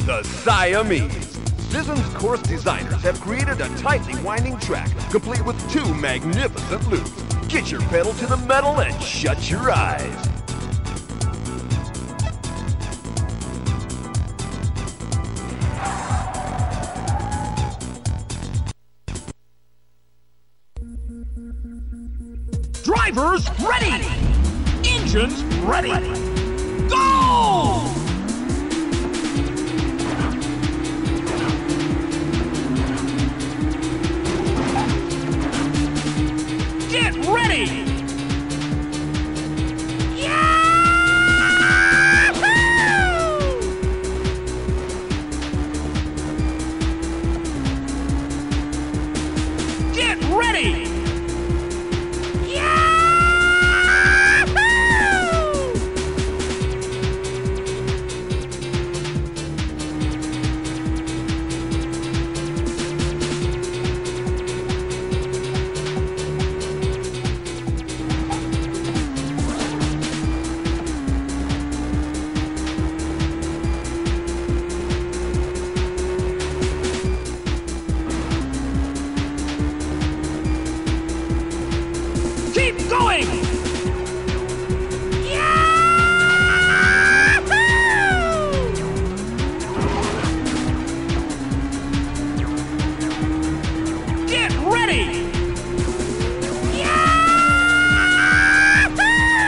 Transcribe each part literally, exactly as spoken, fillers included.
the Siamese. Vision's course designers have created a tightly winding track, complete with two magnificent loops. Get your pedal to the metal and shut your eyes. Drivers ready! Engines ready! Go! Get ready! Yahoo! Get ready! Keep going! Yahoo! Get ready! Yahoo!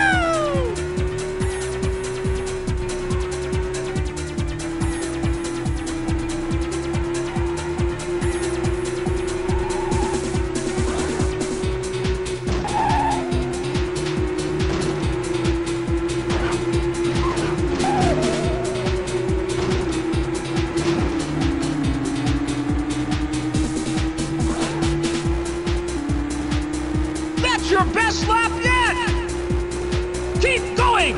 That's your best lap yet! Keep going!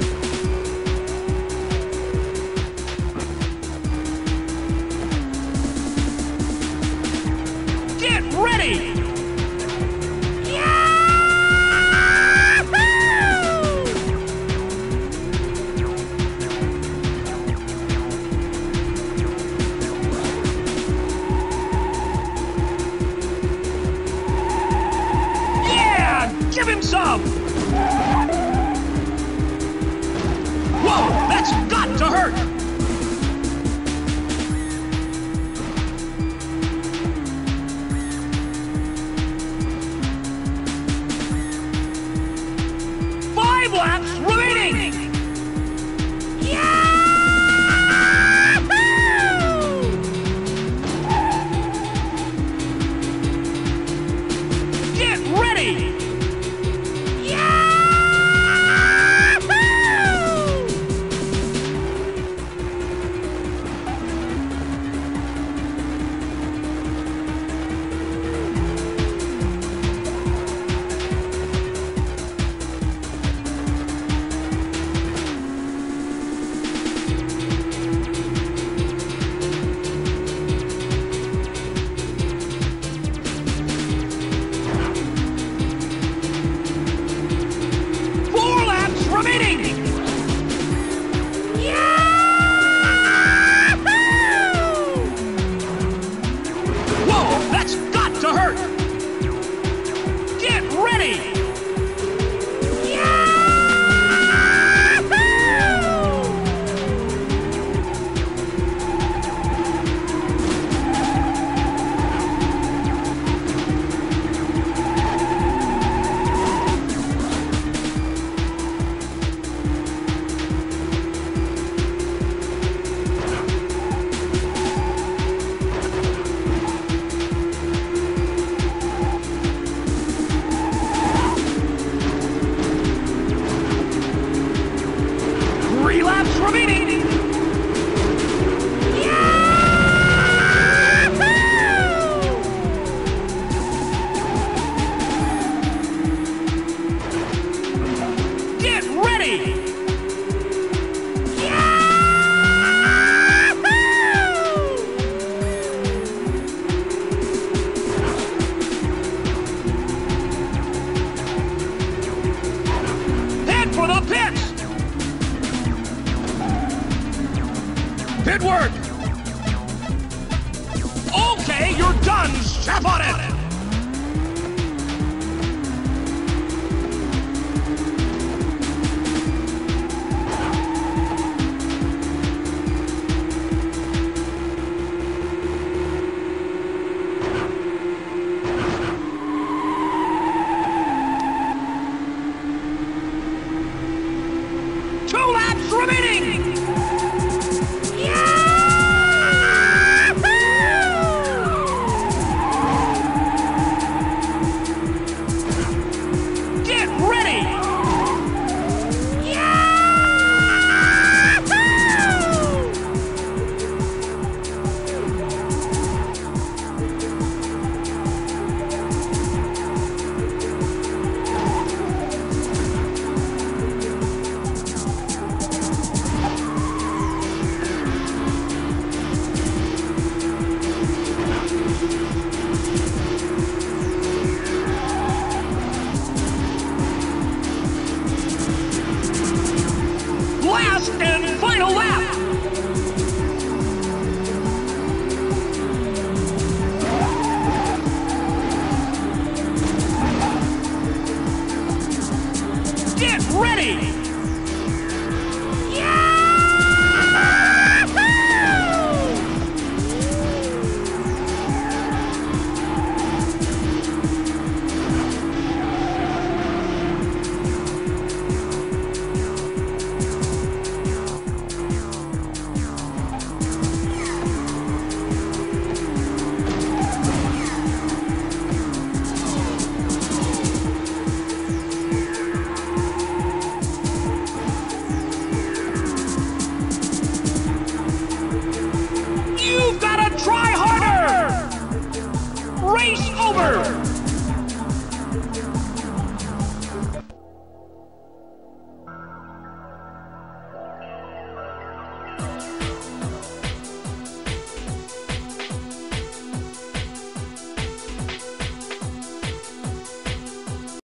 Get ready! Yahoo! Yeah! Give him some! Whoa! That's got to hurt! Five laps remaining! Yahoo! Get ready! Yahoo! Four laps remaining! Yahoo! Whoa, that's got to hurt! Get ready! Yahoo! Three laps remaining! Yahoo! Get ready! Yahoo! Head for the pits! Pit work! Step on it! Two laps remaining! Get ready! Last and final lap!